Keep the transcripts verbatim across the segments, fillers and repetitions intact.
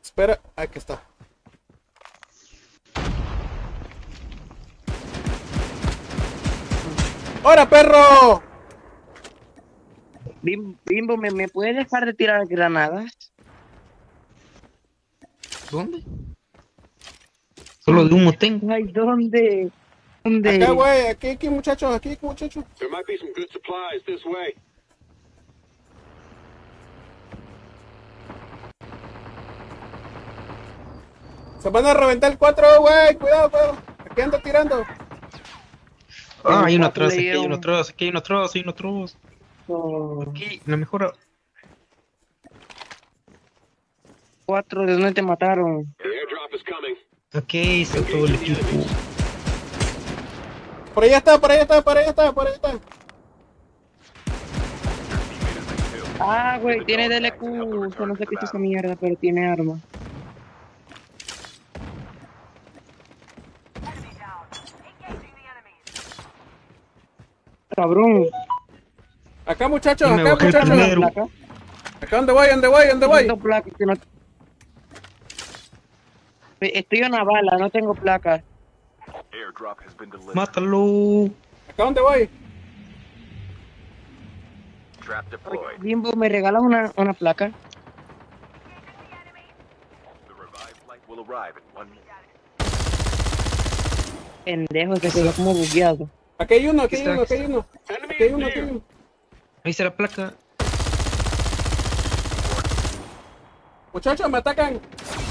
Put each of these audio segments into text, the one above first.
Espera, aquí está. ¡Hora, perro! Bim- Bimbo, ¿me, ¿me puedes dejar de tirar granadas? ¿Dónde? Solo de humo tengo. Ay, ¿dónde? ¿Dónde? Acá, güey, aquí, aquí, muchachos, aquí, muchachos. There might be some good supplies this way. Se van a reventar el cuatro, güey, cuidado, cuidado. Aquí ando tirando. Ah, hay uno cuatro atrás, le aquí hay dieron- uno atrás, aquí hay uno atrás, hay uno atrás. No, Aquí, la mejora. cuatro, ¿de dónde te mataron? The airdrop is coming. Ok, está todo el equipo. Por allá está, por allá está, por allá está, por allá está. Ah, güey, tiene D L Q. Yo no sé qué es esa mierda, pero tiene arma. Cabrón. Acá, muchachos, Yo me acá, bajé muchachos. primero. Placa. Acá, ¿dónde voy? ¿Dónde voy? ¿Dónde No voy? tengo placa, que no- Estoy en una bala, no tengo placa. Airdrop has been delivered. Mátalo. Acá, ¿dónde voy? Trap deployed. Bimbo, ¿me regalas una, una placa? The revived flight will arrive in one minute. Pendejo, que se ve como bugueado. Aquí hay uno, aquí hay Está- uno, aquí hay uno. Aquí hay uno, aquí hay uno. Ahí está la placa. Muchachos, me atacan.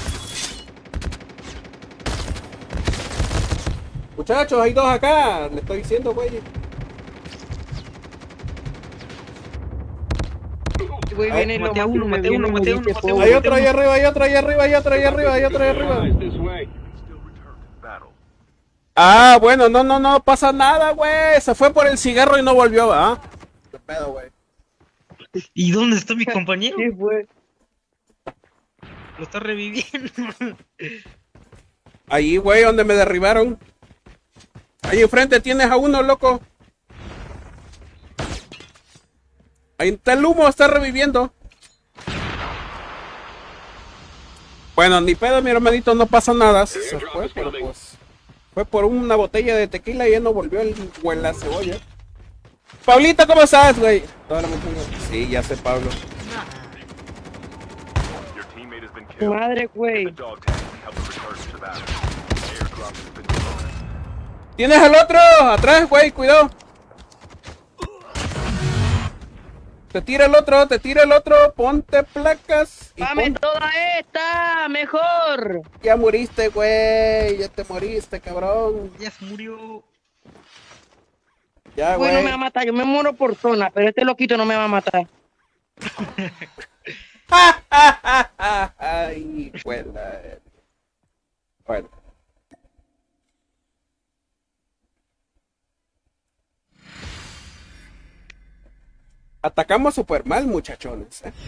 Muchachos, hay dos acá. Le estoy diciendo, güey. Güey, Ay, viene y lo maté a mato, uno, me maté a viene uno, y me maté a dice, uno, maté a "Pobre". Hay otro ahí arriba, hay otro ahí arriba, hay otro ahí arriba, hay otro ahí arriba. Supplies this way. Still return to battle. Ah, bueno, no, no, no pasa nada, güey. Se fue por el cigarro y no volvió, ¿ah? ¿Qué pedo, güey? ¿Y dónde está mi compañero? Sí, güey. Lo está reviviendo. Ahí, güey, donde me derribaron. Ahí enfrente tienes a uno, loco. Ahí está el humo, está reviviendo. Bueno, ni pedo, mi hermanito, no pasa nada. Se fue, pero pues... Fue por una botella de tequila y ya no volvió el güey la cebolla. Pablito, ¿cómo estás, güey? Toda la mujer- Sí, ya sé, Pablo. Your teammate has been killed. Madre, güey. The dog tag can help them return to battle. Airdrop has been delivered. ¿Tienes al otro? Atrás, güey, cuidado. Te tira el otro, te tira el otro. Ponte placas. Y ¡Dame pon- toda esta! ¡Mejor! Ya moriste, güey. Ya te moriste, cabrón. Ya se murió. Ya, Güey, güey. no me va a matar. Yo me muero por zona, pero este loquito no me va a matar. Ay, buena. Bueno. Atacamos super mal, muchachones. ¿eh?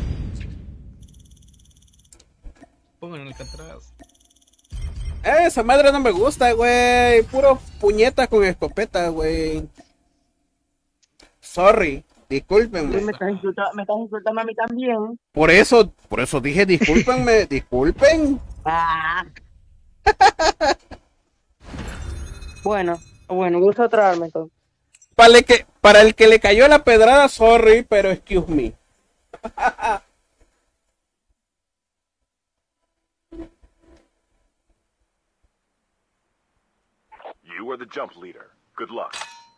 Pongan el atrás. Eh, esa madre no me gusta, güey. Puro puñeta con escopeta, güey. Sorry. Discúlpenme. Me estás insultando, me estás insultando a mí también. Por eso, por eso dije discúlpenme, disculpen. Ah. Bueno, bueno, usa otra arma entonces. Para el que, para el que le cayó la pedrada, sorry, pero excuse me. You are the jump leader. Good luck.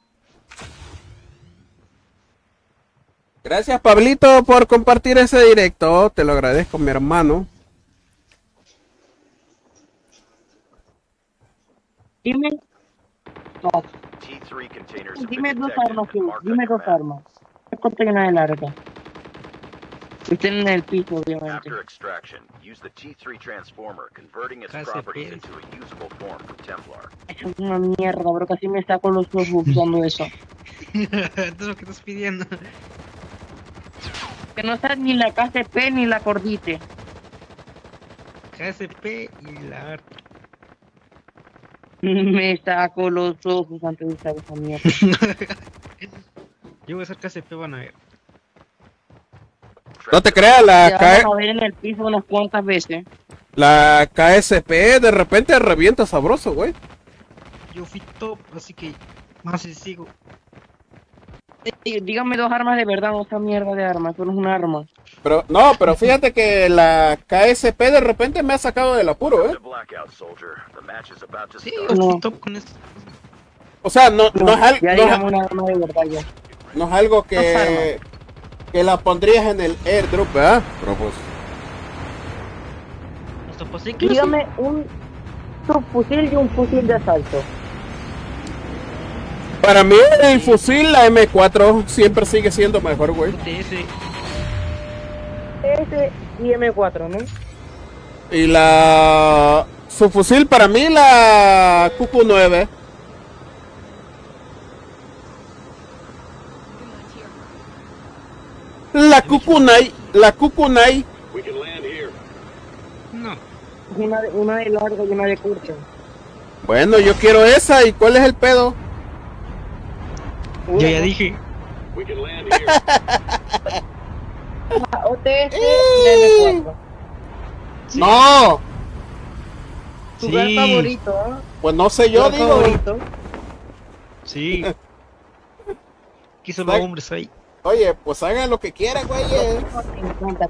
Gracias, Pablito, por compartir ese directo. Te lo agradezco, mi hermano. Dime. No, T three containers have been dime dos detected armas, and Q. marked on Dime your dos map. armas. Es corta y una de larga. Estén en el piso, obviamente. After extraction, use the T three transformer, converting its K S P. properties into a usable form for Templar. Eso es una mierda, bro. Casi me saco los ojos usando eso. Esto es lo que estás pidiendo. Que no sea ni la K C P ni la cordite. K S P y la arte. Me saco los ojos antes de usar esa mierda. Yo voy a hacer K S P, van a ver. No te creas, la Ya K- vamos a ver en el piso unas cuantas veces. La K S P de repente revienta sabroso, güey. Yo fui top, así que más si sigo. Eh, Dígame dos armas de verdad, no esa mierda de armas, eso no es un arma. Pero, no, pero fíjate que la K S P de repente me ha sacado del apuro, ¿eh? The blackout, soldier. The match is about to Sí, start. yo No. fui top con esto. O sea, no, no, es, al- Ya no, dígame es, una arma de verdad ya. no es algo Dos que, armas. que la pondrías en el airdrop, ¿verdad? Pero pues, Esto pues sí que Dígame un subfusil y un fusil de asalto. para mí el fusil, la M cuatro, siempre sigue siendo mejor, güey. T S. S y M cuatro, ¿no? Y la... Su fusil para mí, la Q Q nueve. La Kukunai, la Kukunai. We can land here. No. Una de, una de larga y una de corta. Bueno, yo quiero esa. ¿Y cuál es el pedo? Yo ya dije. We can land here. O T S y la M cuatro. Sí. No, Tu lugar Sí. favorito, ¿eh? pues no sé, yo Lugar digo. favorito. Sí. ¿Qué son Ay. los hombres ahí? Oye, pues hagan lo que quieran, güey. Me encanta.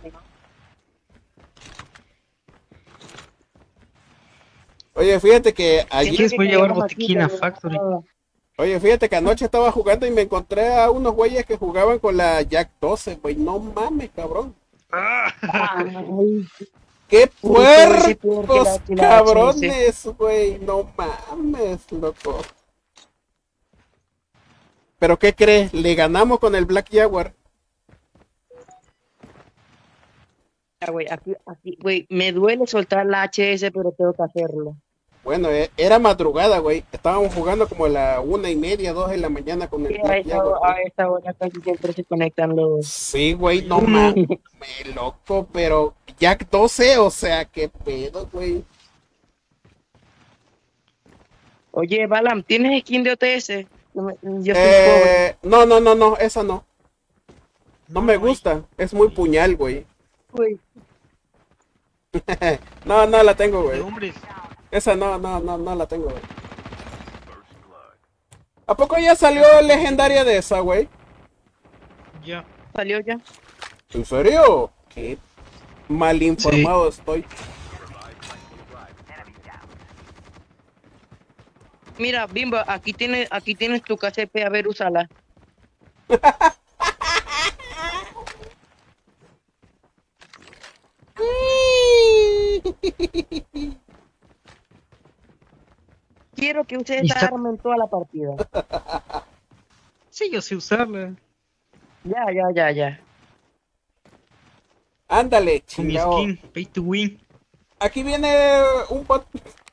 Oye, fíjate que Aquí allí, les voy a llevar botiquín a Factory. oye, fíjate que anoche estaba jugando y me encontré a unos güeyes que jugaban con la Jack doce, güey. No mames, cabrón. Ay, ¡Qué Uy, todo ese peor que la- puercos, que la cabrones, güey! No mames, loco. ¿Pero qué crees? Le ganamos con el Black Jaguar. ya, güey, aquí, aquí, güey, me duele soltar la H S, pero tengo que hacerlo. Bueno, eh, era madrugada, güey. Estábamos jugando como a la una y media, dos de la mañana con el Sí, a Black esta, Jaguar. a güey. esta hora casi siempre se conectan los... Sí, güey, no mames, loco, pero Jack doce, o sea, qué pedo, güey. Oye, Balam, ¿tienes skin de O T S? No me- Yo soy pobre. Eh, no, no, no, no, esa no. No me gusta, es muy puñal, güey. Güey, No, no la tengo, De güey. hombres. Esa no, no, no, no la tengo, güey. ¿A poco ya salió legendaria de esa, güey? Ya. salió ya. ¿En serio? Qué mal informado estoy. Mira, Bimbo, aquí tienes, aquí tienes tu K C P, a ver, úsala. Quiero que use Y esta está- arma en toda la partida. Sí, yo sé usarla. Ya, ya, ya, ya. Ándale, Con mi chingado. skin. Pay to win. Aquí viene un bot.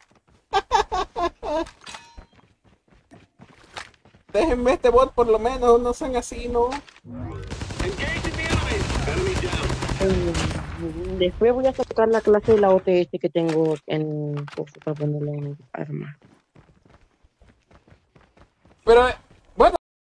Déjenme este bot por lo menos, no sean así, ¿no? Engaging the enemy. Enemy down. Eh, Después voy a sacar la clase de la O T S que tengo en... para ponerla en arma. Pero